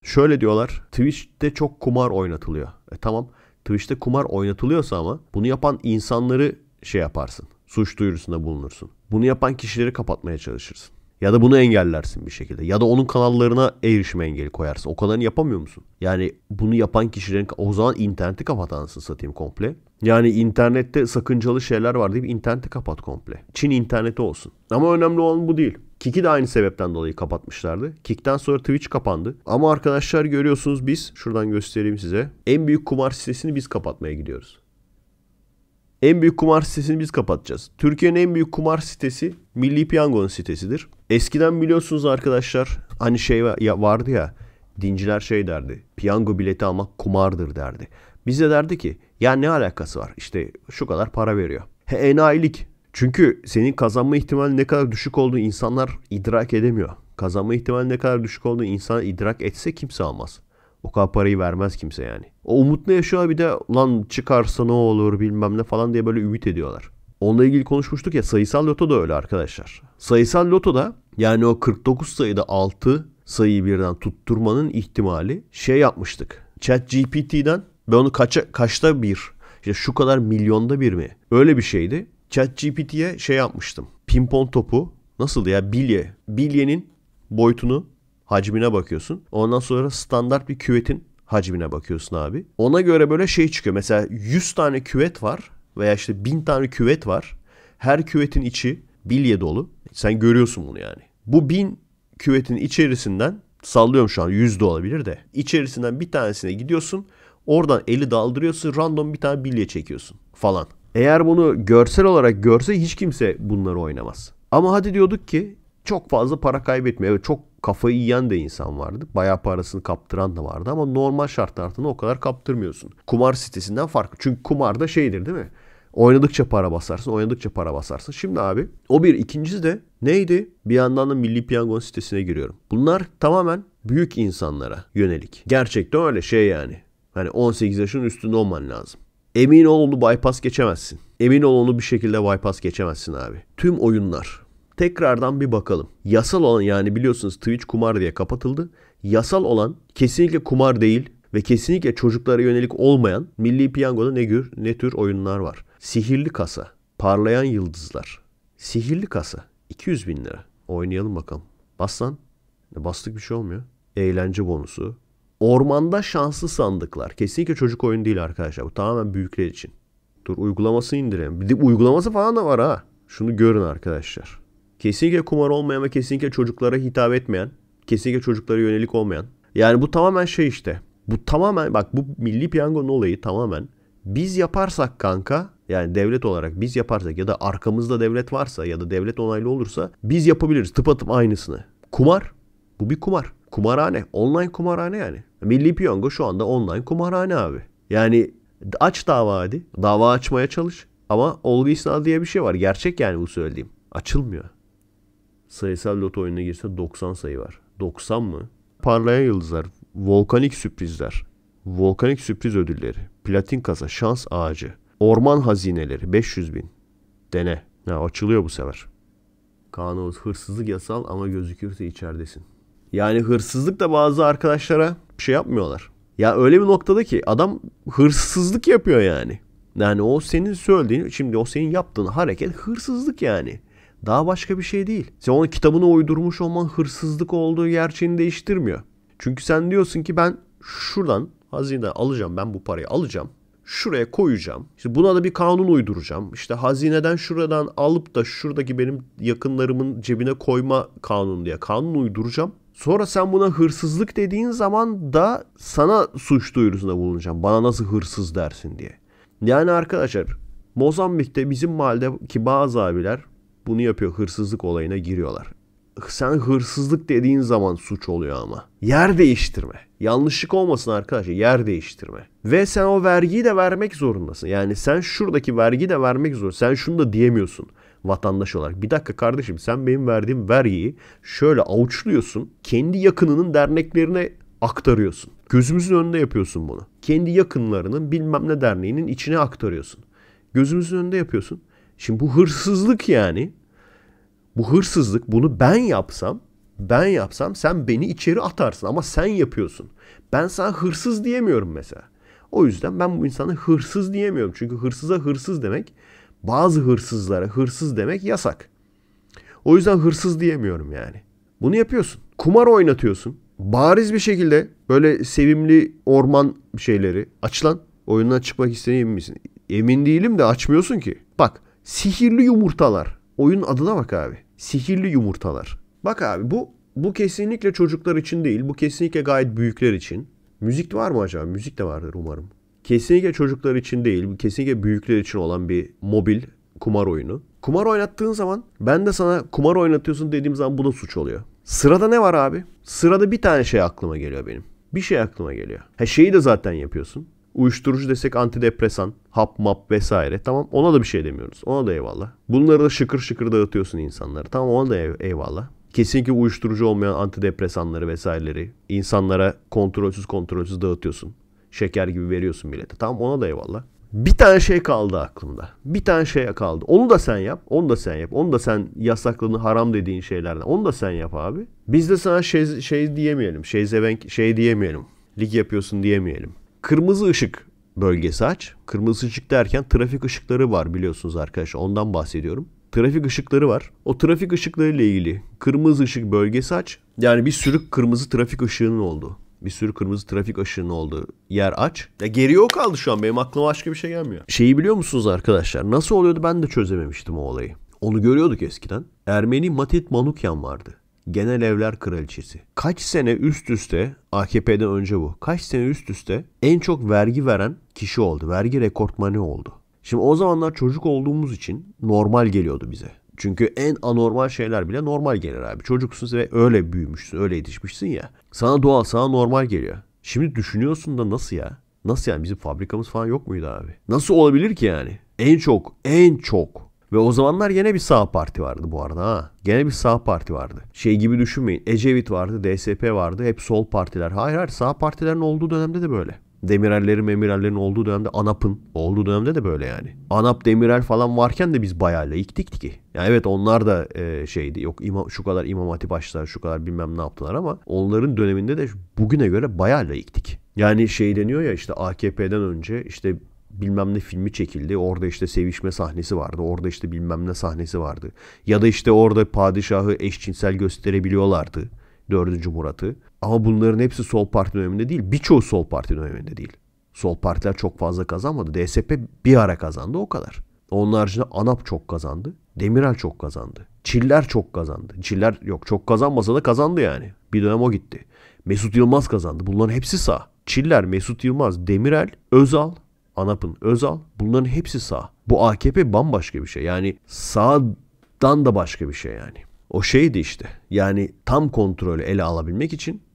Şöyle diyorlar. Twitch'te çok kumar oynatılıyor. Tamam. Twitch'te kumar oynatılıyorsa ama bunu yapan insanları şey yaparsın. Suç duyurusunda bulunursun. Bunu yapan kişileri kapatmaya çalışırsın. Ya da bunu engellersin bir şekilde. Ya da onun kanallarına erişime engeli koyarsın. O kadarını yapamıyor musun? Yani bunu yapan kişilerin... O zaman interneti kapat anasını satayım komple. Yani internette sakıncalı şeyler var deyip interneti kapat komple. Çin interneti olsun. Ama önemli olan bu değil. Kick'i de aynı sebepten dolayı kapatmışlardı. Kick'ten sonra Twitch kapandı. Ama arkadaşlar görüyorsunuz biz, şuradan göstereyim size. En büyük kumar sitesini biz kapatmaya gidiyoruz. En büyük kumar sitesini biz kapatacağız. Türkiye'nin en büyük kumar sitesi Milli Piyango'nun sitesidir. Eskiden biliyorsunuz arkadaşlar hani şey vardı ya, dinciler şey derdi. Piyango bileti almak kumardır derdi. Bize derdi ki ya ne alakası var? İşte şu kadar para veriyor. Enayilik. Çünkü senin kazanma ihtimali ne kadar düşük olduğunu insanlar idrak edemiyor. Kazanma ihtimali ne kadar düşük olduğunu insan idrak etse kimse almaz. O kadar parayı vermez kimse yani. O umutla yaşıyor, bir de lan çıkarsa ne olur bilmem ne falan diye böyle ümit ediyorlar. Onunla ilgili konuşmuştuk ya, sayısal loto da öyle arkadaşlar. Sayısal lotoda yani o 49 sayıda 6 sayıyı birden tutturmanın ihtimali şey yapmıştık. ChatGPT'den ben onu kaçta bir, işte şu kadar milyonda bir mi? Öyle bir şeydi. ChatGPT'ye şey yapmıştım. Pimpon topu nasıldı ya, bilye. Bilyenin boyutunu, hacmine bakıyorsun. Ondan sonra standart bir küvetin hacmine bakıyorsun abi. Ona göre böyle şey çıkıyor. Mesela 100 tane küvet var veya işte 1000 tane küvet var. Her küvetin içi bilye dolu. Sen görüyorsun bunu yani. Bu 1000 küvetin içerisinden, sallıyorum şu an 100 de olabilir de, içerisinden bir tanesine gidiyorsun. Oradan eli daldırıyorsun. Random bir tane bilye çekiyorsun falan. Eğer bunu görsel olarak görse hiç kimse bunları oynamaz. Ama hadi diyorduk ki çok fazla para kaybetmiyor. Evet, çok kafayı yiyen de insan vardı. Bayağı parasını kaptıran da vardı ama normal şartlar altında o kadar kaptırmıyorsun. Kumar sitesinden farklı. Çünkü kumarda şeydir değil mi? Oynadıkça para basarsın, oynadıkça para basarsın. Şimdi abi o bir. İkincisi de neydi? Bir yandan da Milli Piyango sitesine giriyorum. Bunlar tamamen büyük insanlara yönelik. Gerçekten öyle şey yani. Hani 18 yaşın üstünde olman lazım. Emin ol onu bypass geçemezsin. Emin ol onu bir şekilde bypass geçemezsin abi. Tüm oyunlar. Tekrardan bir bakalım. Yasal olan, yani biliyorsunuz Twitch kumar diye kapatıldı. Yasal olan kesinlikle kumar değil ve kesinlikle çocuklara yönelik olmayan Milli Piyango'da ne tür oyunlar var. Sihirli kasa, parlayan yıldızlar. Sihirli kasa 200 bin lira. Oynayalım bakalım. Bas lan. Bastık bir şey olmuyor. Eğlence bonusu. Ormanda şanslı sandıklar. Kesinlikle çocuk oyunu değil arkadaşlar. Bu tamamen büyükler için. Dur uygulamasını indirelim. Bir de uygulaması falan da var ha. Şunu görün arkadaşlar. Kesinlikle kumar olmayan ve kesinlikle çocuklara hitap etmeyen, kesinlikle çocuklara yönelik olmayan. Yani bu tamamen şey işte. Bu tamamen bak, bu Milli Piyango'nun olayı tamamen biz yaparsak kanka, yani devlet olarak biz yaparsak ya da arkamızda devlet varsa ya da devlet onaylı olursa biz yapabiliriz tıpatıp aynısını. Kumar. Bu bir kumar. Kumarhane. Online kumarhane yani. Milli Piyango şu anda online kumarhane abi. Yani aç dava hadi. Dava açmaya çalış. Ama olgu isnat diye bir şey var. Gerçek yani bu söylediğim. Açılmıyor. Sayısal loto oyununa girse 90 sayı var. 90 mı? Parlayan yıldızlar. Volkanik sürprizler. Volkanik sürpriz ödülleri. Platin kasa. Şans ağacı. Orman hazineleri. 500 bin. Dene. Ha, açılıyor bu sefer. Kanun hırsızlık yasal ama gözükürse içeridesin. Yani hırsızlık da bazı arkadaşlara şey yapmıyorlar. Ya öyle bir noktada ki adam hırsızlık yapıyor yani. Yani o senin söylediğin, şimdi o senin yaptığın hareket hırsızlık yani. Daha başka bir şey değil. Sen onun kitabına uydurmuş olman hırsızlık olduğu gerçeğini değiştirmiyor. Çünkü sen diyorsun ki ben şuradan hazineden alacağım, ben bu parayı alacağım. Şuraya koyacağım. İşte buna da bir kanun uyduracağım. İşte hazineden şuradan alıp da şuradaki benim yakınlarımın cebine koyma kanunu diye kanun uyduracağım. Sonra sen buna hırsızlık dediğin zaman da sana suç duyurusunda bulunacağım. Bana nasıl hırsız dersin diye. Yani arkadaşlar Mozambik'te bizim mahalledeki bazı abiler bunu yapıyor. Hırsızlık olayına giriyorlar. Sen hırsızlık dediğin zaman suç oluyor ama. Yer değiştirme. Yanlışlık olmasın arkadaşlar. Yer değiştirme. Ve sen o vergiyi de vermek zorundasın. Yani sen şuradaki vergiyi de vermek zorundasın. Sen şunu da diyemiyorsun vatandaş olarak. Bir dakika kardeşim, sen benim verdiğim vergiyi şöyle avuçluyorsun. Kendi yakınının derneklerine aktarıyorsun. Gözümüzün önünde yapıyorsun bunu. Kendi yakınlarının bilmem ne derneğinin içine aktarıyorsun. Gözümüzün önünde yapıyorsun. Şimdi bu hırsızlık yani. Bu hırsızlık, bunu ben yapsam Ben yapsam sen beni içeri atarsın ama sen yapıyorsun. Ben sana hırsız diyemiyorum mesela. O yüzden ben bu insana hırsız diyemiyorum. Çünkü hırsıza hırsız demek, bazı hırsızlara hırsız demek yasak. O yüzden hırsız diyemiyorum yani. Bunu yapıyorsun. Kumar oynatıyorsun. Bariz bir şekilde böyle sevimli orman şeyleri. Aç lan. Oyundan çıkmak istediğin emin misin? Emin değilim de açmıyorsun ki. Bak, sihirli yumurtalar. Oyunun adına bak abi. Sihirli yumurtalar. Bak abi, bu kesinlikle çocuklar için değil. Bu kesinlikle gayet büyükler için. Müzik var mı acaba? Müzik de vardır umarım. Kesinlikle çocuklar için değil. Bu kesinlikle büyükler için olan bir mobil kumar oyunu. Kumar oynattığın zaman, ben de sana kumar oynatıyorsun dediğim zaman bu da suç oluyor. Sırada ne var abi? Sırada bir tane şey aklıma geliyor benim. Bir şey aklıma geliyor. Şeyi de zaten yapıyorsun. Uyuşturucu desek antidepresan, hap map vesaire. Tamam, ona da bir şey demiyoruz. Ona da eyvallah. Bunları da şıkır şıkır dağıtıyorsun insanlara. Tamam, ona da eyvallah. Kesinlikle uyuşturucu olmayan antidepresanları vesaireleri insanlara kontrolsüz dağıtıyorsun. Şeker gibi veriyorsun millete. Tamam, ona da eyvallah. Bir tane şey kaldı aklımda. Bir tane şey kaldı. Onu da sen yap. Onu da sen yap. Onu da sen yasakladığın haram dediğin şeylerden. Onu da sen yap abi. Biz de sana şey diyemeyelim. Şey diyemeyelim. Lig yapıyorsun diyemeyelim. Kırmızı ışık bölgesi aç. Kırmızı ışık derken trafik ışıkları var biliyorsunuz arkadaşlar. Ondan bahsediyorum. Trafik ışıkları var. O trafik ışıkları ile ilgili kırmızı ışık bölgesi aç. Yani bir sürü kırmızı trafik ışığının olduğu. Bir sürü kırmızı trafik ışığının olduğu yer aç. Ya geriye o kaldı şu an. Benim aklıma başka bir şey gelmiyor. Şeyi biliyor musunuz arkadaşlar? Nasıl oluyordu ben de çözememiştim o olayı. Onu görüyorduk eskiden. Ermeni Matit Manukyan vardı. Genel Evler Kraliçesi. Kaç sene üst üste, AKP'den önce bu, kaç sene üst üste en çok vergi veren kişi oldu. Vergi rekortmeni oldu. Şimdi o zamanlar çocuk olduğumuz için normal geliyordu bize. Çünkü en anormal şeyler bile normal gelir abi. Çocuksun ve öyle büyümüşsün, öyle yetişmişsin ya. Sana doğal, sana normal geliyor. Şimdi düşünüyorsun da nasıl ya? Nasıl yani, bizim fabrikamız falan yok muydu abi? Nasıl olabilir ki yani? En çok. Ve o zamanlar yine bir sağ parti vardı bu arada ha. Gene bir sağ parti vardı. Şey gibi düşünmeyin. Ecevit vardı, DSP vardı. Hep sol partiler. Hayır, sağ partilerin olduğu dönemde de böyle. Demirellerin olduğu dönemde, ANAP'ın olduğu dönemde de böyle yani. ANAP, Demirel falan varken de biz bayağı laiktik ki. Yani evet, onlar da şeydi. Yok şu kadar İmam Hatip açtılar, şu kadar bilmem ne yaptılar ama onların döneminde de bugüne göre bayağı laiktik. Yani şey deniyor ya, işte AKP'den önce işte bilmem ne filmi çekildi. Orada işte sevişme sahnesi vardı. Orada işte bilmem ne sahnesi vardı. Ya da işte orada padişahı eşcinsel gösterebiliyorlardı. 4. Murat'ı. Ama bunların hepsi sol parti döneminde değil. Birçoğu sol parti döneminde değil. Sol partiler çok fazla kazanmadı. DSP bir ara kazandı, o kadar. Onun haricinde ANAP çok kazandı. Demirel çok kazandı. Çiller çok kazandı. Çiller yok, çok kazanmasa da kazandı yani. Bir dönem o gitti. Mesut Yılmaz kazandı. Bunların hepsi sağ. Çiller, Mesut Yılmaz, Demirel, Özal, ANAP'ın Özal, bunların hepsi sağ. Bu AKP bambaşka bir şey. Yani sağdan da başka bir şey yani. O şeydi işte. Yani tam kontrolü ele alabilmek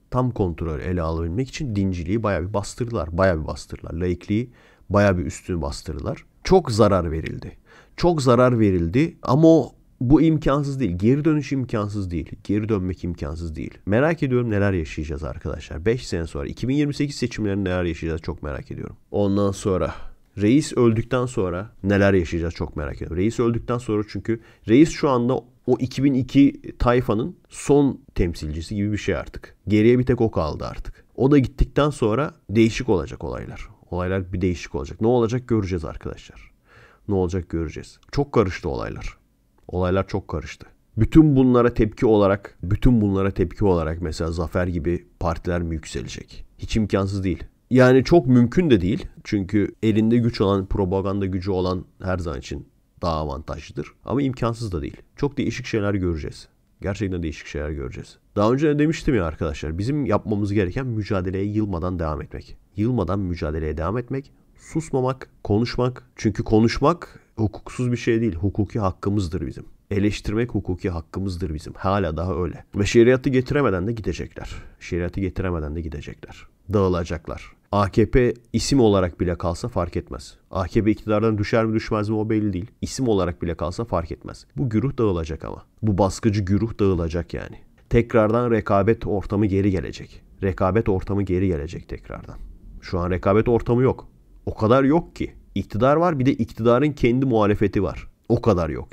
için dinciliği bayağı bir bastırdılar. Laikliği bayağı bir üstünü bastırdılar. Çok zarar verildi ama bu imkansız değil. Geri dönüş imkansız değil. Geri dönmek imkansız değil. Merak ediyorum neler yaşayacağız arkadaşlar. 5 sene sonra 2028 seçimlerinde neler yaşayacağız çok merak ediyorum. Ondan sonra reis öldükten sonra neler yaşayacağız çok merak ediyorum. Reis öldükten sonra, çünkü reis şu anda o 2002 tayfanın son temsilcisi gibi bir şey artık. Geriye bir tek o kaldı artık. O da gittikten sonra değişik olacak olaylar. Olaylar bir değişik olacak. Ne olacak göreceğiz arkadaşlar. Ne olacak göreceğiz. Çok karıştı olaylar. Olaylar çok karıştı. Bütün bunlara tepki olarak mesela Zafer gibi partiler mi yükselecek? Hiç imkansız değil. Yani çok mümkün de değil. Çünkü elinde güç olan, propaganda gücü olan her zaman için daha avantajlıdır. Ama imkansız da değil. Çok değişik şeyler göreceğiz. Gerçekten değişik şeyler göreceğiz. Daha önce de demiştim ya arkadaşlar. Bizim yapmamız gereken mücadeleye yılmadan devam etmek. Yılmadan mücadeleye devam etmek. Susmamak, konuşmak. Çünkü konuşmak hukuksuz bir şey değil. Hukuki hakkımızdır bizim. Eleştirmek hukuki hakkımızdır bizim. Hala daha öyle. Ve şeriatı getiremeden de gidecekler. Dağılacaklar. AKP isim olarak bile kalsa fark etmez. AKP iktidardan düşer mi düşmez mi o belli değil. İsim olarak bile kalsa fark etmez. Bu güruh dağılacak ama. Bu baskıcı güruh dağılacak yani. Tekrardan rekabet ortamı geri gelecek tekrardan. Şu an rekabet ortamı yok. O kadar yok ki. İktidar var, bir de iktidarın kendi muhalefeti var. O kadar yok yani.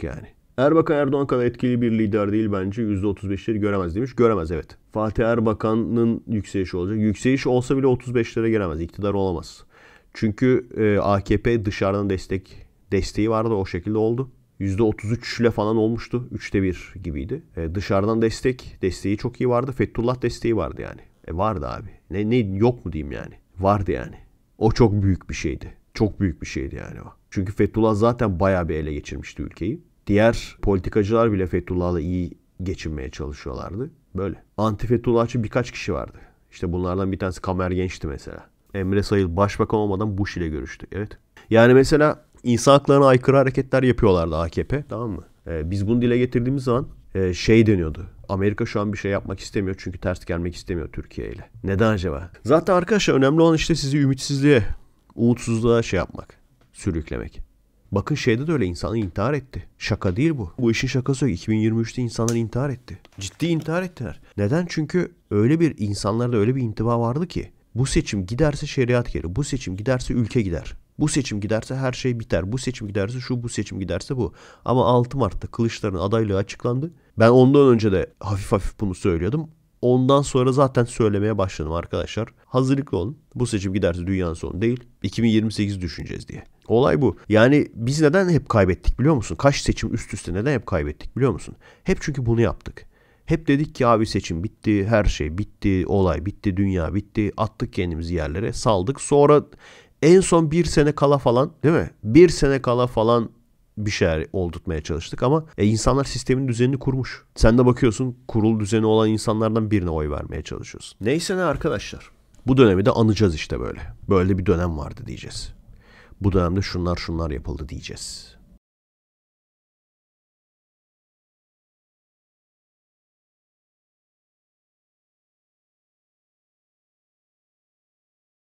Erbakan Erdoğan kadar etkili bir lider değil bence. %35'leri göremez demiş. Göremez, evet. Fatih Erbakan'ın yükselişi olacak. Yükseliş olsa bile 35'lere gelemez. İktidar olamaz. Çünkü AKP dışarıdan desteği vardı, o şekilde oldu. %33 ile falan olmuştu. 1/3 gibiydi. Dışarıdan desteği çok iyi vardı. Fethullah desteği vardı yani. Vardı abi. Ne yok mu diyeyim yani. Vardı yani. O çok büyük bir şeydi. Çok büyük bir şeydi yani o. Çünkü Fethullah zaten bayağı bir ele geçirmişti ülkeyi. Diğer politikacılar bile Fethullah'la iyi geçinmeye çalışıyorlardı. Böyle. Anti Fethullahçı birkaç kişi vardı. İşte bunlardan bir tanesi Kamer Genç'ti mesela. Emre Sayıl başbakan olmadan Bush ile görüştü. Evet. Yani mesela insan haklarına aykırı hareketler yapıyorlardı AKP. Tamam mı? Biz bunu dile getirdiğimiz zaman şey deniyordu. Amerika şu an bir şey yapmak istemiyor çünkü ters gelmek istemiyor Türkiye ile. Neden acaba? Zaten arkadaşlar önemli olan işte sizi ümitsizliğe, umutsuzluğa şey yapmak, sürüklemek. Bakın şeyde de öyle, insanlar intihar etti. Şaka değil bu. Bu işin şakası yok. 2023'te insanlar intihar etti. Ciddi intihar ettiler. Neden? Çünkü öyle bir insanlarda öyle bir intiba vardı ki bu seçim giderse şeriat gelir. Bu seçim giderse ülke gider. Bu seçim giderse her şey biter. Bu seçim giderse şu, bu seçim giderse bu. Ama 6 Mart'ta Kılıçdaroğlu'nun adaylığı açıklandı. Ben ondan önce de hafif hafif bunu söylüyordum. Ondan sonra zaten söylemeye başladım arkadaşlar. Hazırlıklı olun. Bu seçim giderse dünyanın sonu değil. 2028 düşüneceğiz diye. Olay bu. Yani biz neden hep kaybettik biliyor musun? Kaç seçim üst üste neden hep kaybettik biliyor musun? Hep çünkü bunu yaptık. Hep dedik ki abi seçim bitti, her şey bitti, olay bitti, dünya bitti. Attık kendimizi yerlere, saldık. Sonra en son bir sene kala falan, değil mi? Bir sene kala falan bir şeyler oldurtmaya çalıştık ama insanlar sistemin düzenini kurmuş. Sen de bakıyorsun kurul düzeni olan insanlardan birine oy vermeye çalışıyorsun. Neyse ne arkadaşlar. Bu dönemi de anacağız işte böyle. Böyle bir dönem vardı diyeceğiz. Bu dönemde şunlar yapıldı diyeceğiz.